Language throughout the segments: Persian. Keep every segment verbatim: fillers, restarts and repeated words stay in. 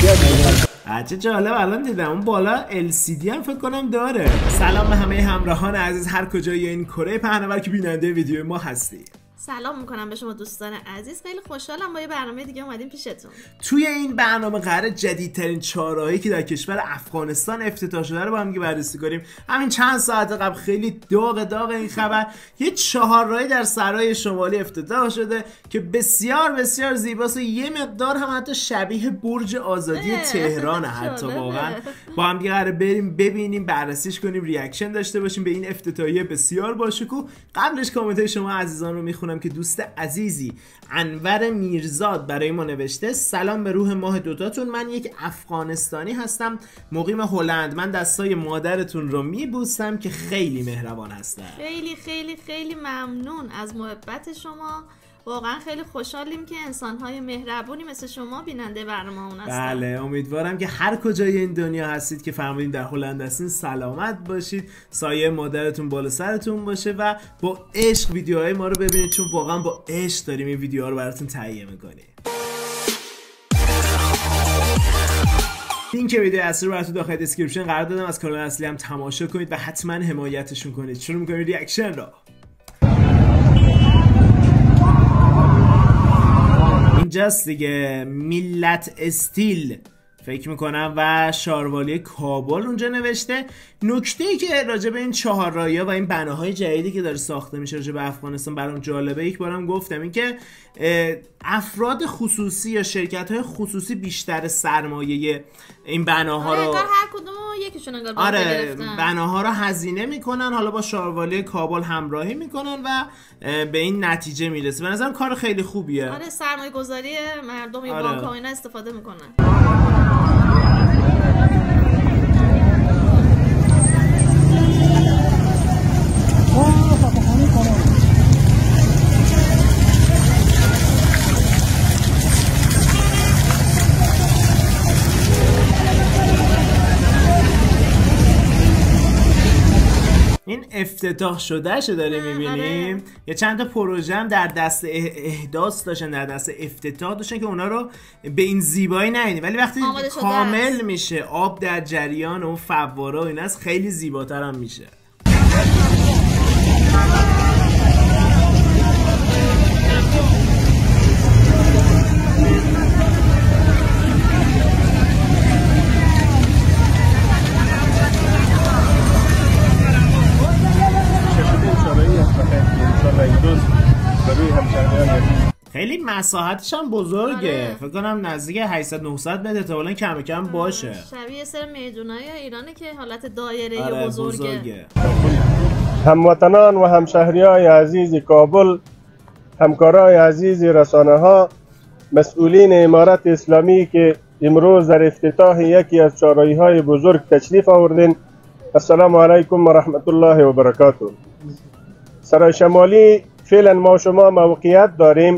چه جالب الان دیدم اون بالا ال سی دی هم فکر کنم داره. سلام به همه همراهان عزیز هر کجای این کره پهناور که بیننده ویدیو ما هستی. سلام میکنم به شما دوستان عزیز، خیلی خوشحالم با یه برنامه دیگه اومدیم پیشتون. توی این برنامه قراره جدیدترین چهارراهی که در کشور افغانستان افتتاح شده رو با هم بررسی کنیم. همین چند ساعت قبل خیلی داغ داغ این خبر یه چهارراهی در سرای شمالی افتتاح شده که بسیار بسیار زیباست و یه مقدار هم حتی شبیه برج آزادی تهران حتی. واقعا با هم قراره بریم ببینیم، بررسیش کنیم، ریاکشن داشته باشیم به این افتتاحیه بسیار باشکوه. قبلش کامنت شما عزیزان رو میخونم که دوست عزیزی انور میرزاد برای ما نوشته سلام به روح ماه دوتاتون، من یک افغانستانی هستم مقیم هلند، من دستای مادرتون رو میبوسم که خیلی مهربان هستن. خیلی خیلی خیلی ممنون از محبت شما، واقعا خیلی خوشحالیم که انسان‌های مهربونی مثل شما بیننده برنامه‌مون هستن. بله امیدوارم که هر کجای این دنیا هستید که فرمودین در هلند هستین سلامت باشید، سایه مادرتون بالا سرتون باشه و با عشق ویدیوهای ما رو ببینید، چون واقعا با عشق داریم این ویدیوها رو براتون تهیه می‌کنیم. لینک ویدیو اصلی رو براتون داخل دسکریپشن قرار دادم، از کانال اصلی هم تماشا کنید و حتما حمایتشون کنید. شروع می‌کنیم ریاکشن را. اینجاست دیگه، ملت استیل فکر میکنم و شاروالی کابل اونجا نوشته. نکته ای که راجع به این چهارراهی‌ها و این بناهای جدیدی که داره ساخته میشه راجع به افغانستان برام جالبه. یک بارم گفتم این که افراد خصوصی یا شرکت های خصوصی بیشتر سرمایه این بناها رو آره هر کدوم یکیشون انگار آره بناها رو هزینه میکنن، حالا با شاروالی کابل همراهی میکنن و به این نتیجه میرسه. به نظرم کار خیلی خوبیه. آره سرمایه گذاری مردم یا آره. بانک ها اینا استفاده میکنن. این افتتاح شده شو داریم میبینیم. آره. یه چند تا پروژه هم در دست احداث داشتن، در دست افتتاح داشتن که اونا رو به این زیبایی ندیدیم، ولی وقتی کامل میشه آب در جریان و اون فواره و ایناست خیلی زیباتر هم میشه. خیلی مساحتش هم بزرگه. آره. فکر کنم نزدیک هشتصد نهصد متر احتمالاً کم کم باشه. شبیه سر میدونای ایرانه که حالت دایره آره بزرگه. بزرگه. هموطنان و همشهریای عزیز کابل، همکارای عزیز رسانه ها، مسئولین امارت اسلامی که امروز در افتتاح یکی از چهارراهی های بزرگ تشریف آوردین، السلام علیکم و رحمت الله و برکاته. سرای شمالی فعلا ما شما موقعیت داریم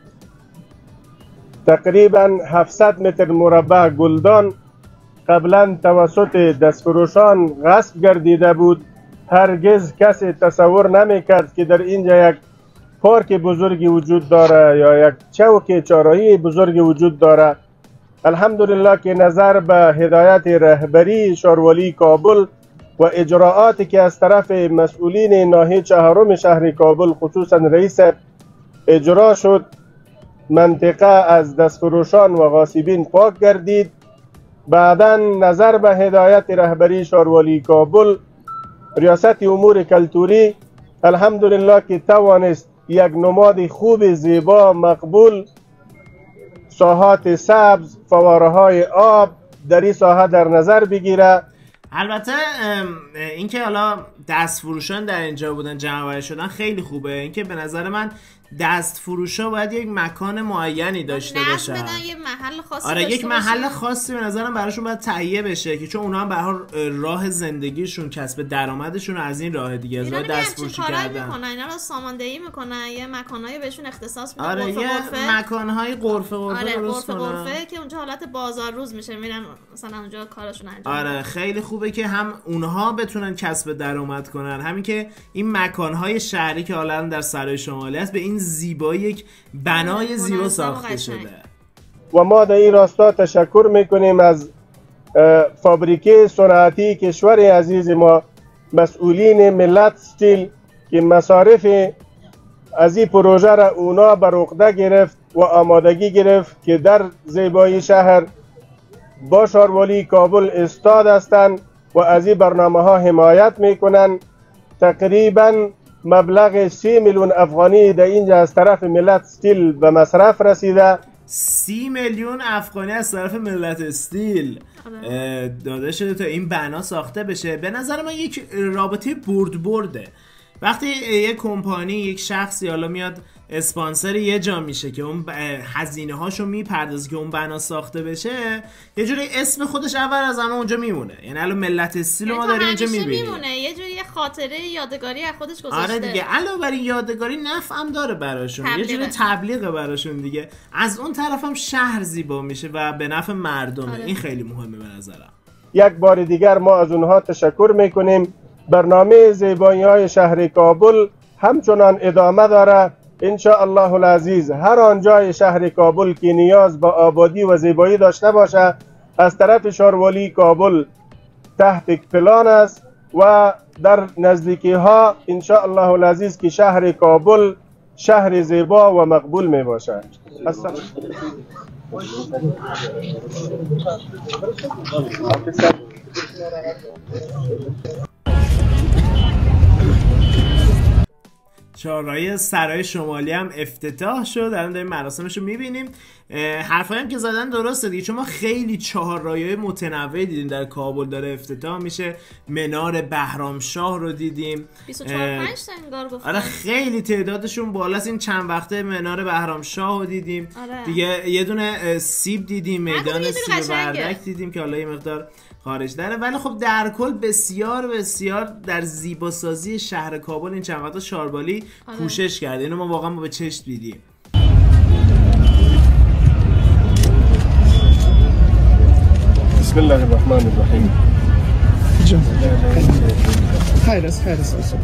تقریبا هفتصد متر مربع گلدان قبلا توسط دستفروشان غصب گردیده بود. هرگز کسی تصور نمیکرد که در اینجا یک پارک بزرگی وجود داره یا یک چوک چهارراهی بزرگی وجود داره. الحمدلله که نظر به هدایت رهبری شاروالی کابل و اجراءاتی که از طرف مسئولین ناحیه چهارم شهر کابل خصوصا رئیس اجرا شد، منطقه از دستفروشان و غاصبین پاک گردید. بعدا نظر به هدایت رهبری شاروالی کابل، ریاست امور کلتوری الحمدلله که توانست یک نماد خوب زیبا مقبول، ساحات سبز، فواره های آب در این ساحه در نظر بگیره. البته اینکه حالا دست فروشان در اینجا بودن جمع آوری شدن خیلی خوبه. اینکه به نظر من دست فروشا باید یک مکان معینی داشته باشن، بدن یه محل خاصی. آره یک محل خاصی به نظرم براشون باید تهیه بشه که چون اونا هم به هر راه زندگیشون، کسب درآمدشون از این راه دیگه از راه دست فروشی کردن میکنن، اینا رو ساماندهی میکنن، یه مکانایی بهشون اختصاص میدن. آره یه مکانهای غرفه غرفه آره درست غرفه غرفه که اونجا حالت بازار روز میشه، میرن مثلا اونجا کارشون انجام. آره خیلی خوبه که هم اونها بتونن کسب درآمد کنن، همین که این مکانهای شهری که حالا در سرای شمالی است به این زیبایی یک بنای زیبا ساخته شده. و ما در این راستا تشکر میکنیم از فابریکه صنعتی کشور عزیز ما، مسئولین ملت استیل که مصارف از این پروژه را اونا بر عهده گرفت و آمادگی گرفت که در زیبایی شهر با شاروالی کابل استاد هستند و از این برنامه ها حمایت میکنن. تقریبا مبلغ سی میلیون افغانی در اینجا از طرف ملت استیل به مصرف رسیده. سی میلیون افغانی از طرف ملت استیل داده شده تا این بنا ساخته بشه. به نظر من یک رابطه برد برده. وقتی یک کمپانی، یک شخصی حالا میاد اسپانسر یه جا میشه که اون هزینه هاشو میپردازه که اون بنا ساخته بشه، یه جوری اسم خودش اول از همه اونجا میمونه. یعنی الان ملت استیل ما داریم اینجا میبینیم، میمونه یه جوری خاطره یادگاری از خودش گذاشته. آره دیگه، علاوه بر این یادگاری نفع هم داره براشون، یه جوری تبلیغه براشون دیگه. از اون طرف هم شهر زیبا میشه و به نفع مردمه. آره. این خیلی مهمه به نظرم. یک بار دیگر ما از اونها تشکر میکنیم. برنامه زیبایی های شهر کابل همچنان ادامه داره. ان شاء الله العزیز هر آنجای شهر کابل که نیاز به آبادی و زیبایی داشته باشه از طرف شاروالی کابل تحت پلان است و در نزدیکی ها ان شاء الله العزیز که شهر کابل شهر زیبا و مقبول می باشه. السلام. چهارراه سرای شمالی هم افتتاح شد. الان داریم مراسمش رو میبینیم. حرفایی هم که زدن درسته دیگه، چون ما خیلی چهارراهی متنوع دیدیم در کابل داره افتتاح میشه. منار بهرامشاه رو دیدیم، بیست و چهار پنج تا انگار گفتن. آره خیلی تعدادشون بالاست. این چند وقته منار بهرامشاه رو دیدیم. آره. دیگه یه دونه سیب دیدیم، میدان سیب بردک دیدیم که حالا یه مقدار خارج داره، ولی خب در کل بسیار بسیار در زیباسازی شهر کابل این چند وقتا شاروالی آره. کوشش کرده. اینو ما واقعا ما به چشم دیدیم. بسم الله الرحمن الرحیم. خیر است، خیر است.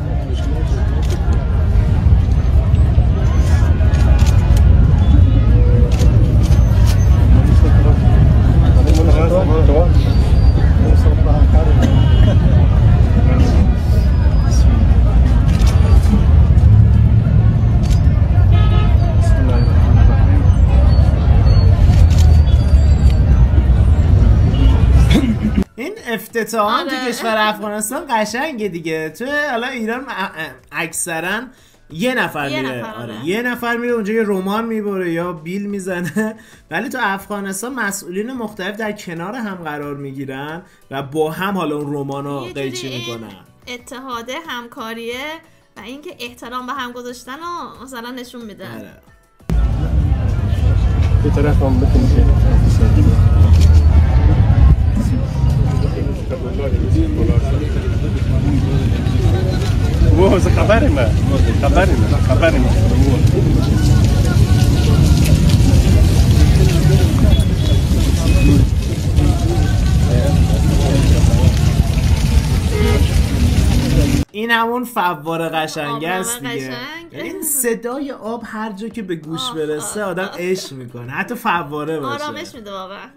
افتتاحات آره. تو کشور افغانستان قشنگه دیگه. تو حالا ایران اکثرا یه نفر یه میره نفر آره. آره. یه نفر میره اونجا یه رمان میبره یا بیل میزنه، ولی تو افغانستان مسئولین مختلف در کنار هم قرار میگیرن و با هم حالا اون رمانو قیچی میکنن. اتحاد همکاریه و اینکه احترام به هم گذاشتن رو مثلا نشون میده. آره. به طرف هم بکنید. واه خبر ما خبر ما خبر ما این همون فواره قشنگه است دیگه. این صدای آب هر جا که به گوش برسه آدم عشق میکنه، حتی فواره باشه آرامش میده واقعا.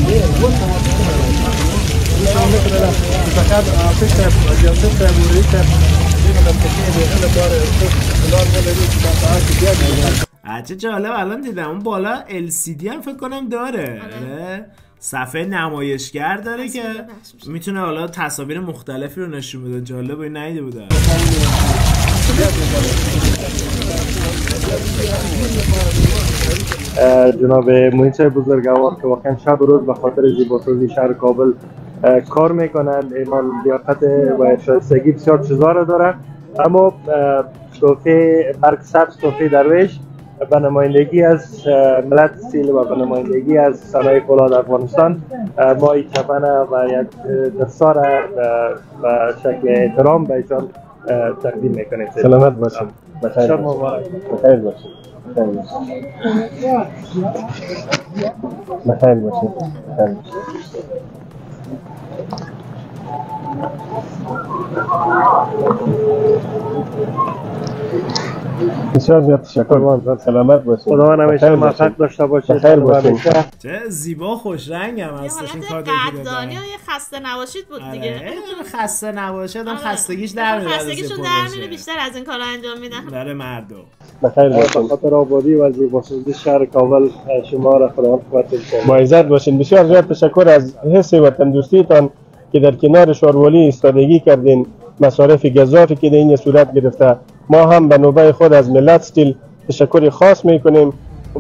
چه جالب، الان دیدم اون بالا ال سی دی هم فکر کنم داره. آره. صفحه نمایشگر داره که میتونه حالا تصاویر مختلفی رو نشون بده. جالب، این ندیده بودم. جناب معین صاحب بزرگوار که واقعا شب و روز به خاطر زیباسازی شهر کابل کار میکنن، ایمان لیاقت و شایستگی بسیار چیزا را داره، اما تحفه برگ سبز، تحفه درویش به نمایندگی از ملت استیل و به نمایندگی از صنایع فولاد افغانستان ما این چپنه و یک دستار به شکل احترام به ایشان تقدیم میکنیم. سلامت باشید. بخیر باشید. بخیر باشید. بخیر باشید. بخیر باشید. بسیار زیاد تشکر. سلامت باشید. خدا همیشه موفق داشته باشید. خیر باشید. چه زیبا خوش رنگ هم هستش این کادو که قدردانی و یه خسته نباشید بود دیگه. خسته نباشید، آدم خستگیش در میاد. خستگیشون در میره، بیشتر از این کارا انجام میدن. برای مردم. بخیر باشید. خاطر آبادی و زیباسازی شهر کابل شما را خداوند قوت بده. با عزت باشین. بسیار زیاد تشکر از حس وطن دوستیتان که در کنار شاروالی ایستادگی کردین. مصارف گزافی که در این صورت گرفته، ما هم به نوبه خود از ملت استیل تشکر خاص میکنیم.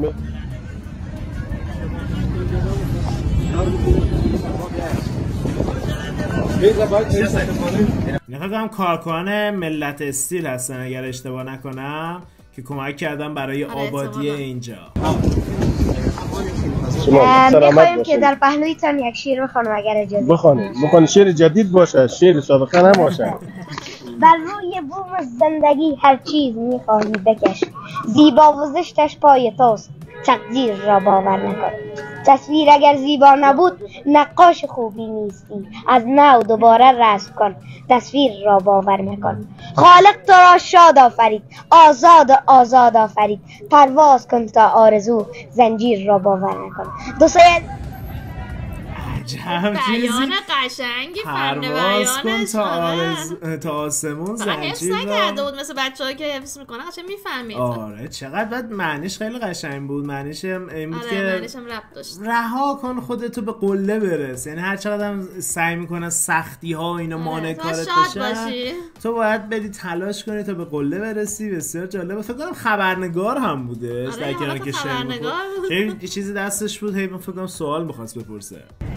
نفکرم کارکنان ملت استیل هستن اگر اشتباه نکنم که کمک کردن برای آبادی اینجا. میخوایم که در پهلویتان یک شعر بخوانم اگر اجازه بخوانید. بخوانید. شعر جدید باشه، شعر سابقه نباشه. بر روی بوم زندگی هر چیز میخواهی بکش، زیبا و زشتش پای توست، تقدیر را باور نکن. تصویر اگر زیبا نبود نقاش خوبی نیستی، از نو دوباره رسم کن، تصویر را باور نکن. خالق تو را شاد آفرید، آزاد آزاد آفرید، پرواز کن تا آرزو، زنجیر را باور نکن. دو سید بیان قشنگی، فن بیانش تا آرز... تا آسمون زنجیر حفظ نکرده بود مثل بچه‌ها که حفظ میکنه قشنگ میفهمید. آره چقدر بعد معنیش خیلی قشنگ بود. معنیش این بود آره، که معنیش هم ربط داشت. رها کن خودتو به قله برس. یعنی هر چقدر هم سعی میکنن سختی ها اینا مانع کارت بشن، تو باید بدی تلاش کنی تا به قله برسی. بسیار جالب. فکر کنم خبرنگار هم بودش آره، در کنار که خبرنگار بود. یه چیزی دستش بود، هی فکر کنم سوال می‌خواست بپرسه.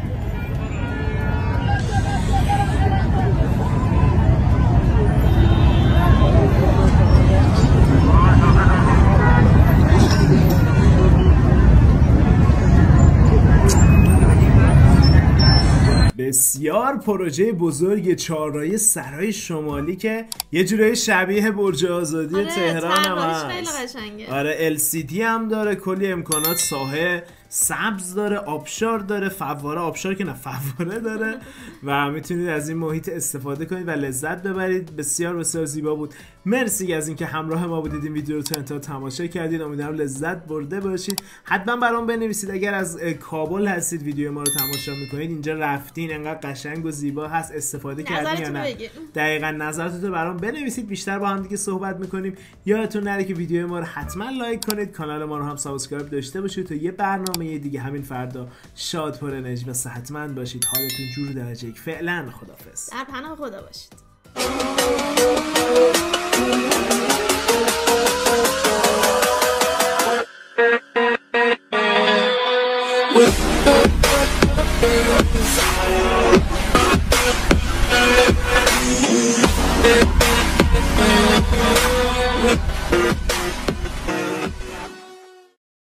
بسیار پروژه بزرگ چهارراهی سرای شمالی که یه جورایی شبیه برج آزادی آره، تهران هم هست. آره ال سی دی هم داره، کلی امکانات، ساحه سبز داره، آبشار داره، فواره، آبشار که نه فواره داره و میتونید از این محیط استفاده کنید و لذت ببرید. بسیار بسیار زیبا بود. مرسی از اینکه همراه ما بودید، این ویدیو رو تا انتها تماشا کردید. امیدوارم لذت برده باشید. حتما برام بنویسید اگر از کابل هستید ویدیو ما رو تماشا میکنید، اینجا رفتین انقدر قشنگ و زیبا هست، استفاده کردین یا نه. دقیقاً نظرتون رو برام بنویسید، بیشتر با هم دیگه صحبت میکنیم. یادتون نره که ویدیو ما رو حتما لایک کنید، کانال ما رو هم سابسکرایب داشته باشید تا یه برنامه دیگه همین فردا شاد، پر انرژی و صحتمند باشید. حالتون جور درجه یک. فعلا خدافظ. در پناه خدا باشید. We'll be right back.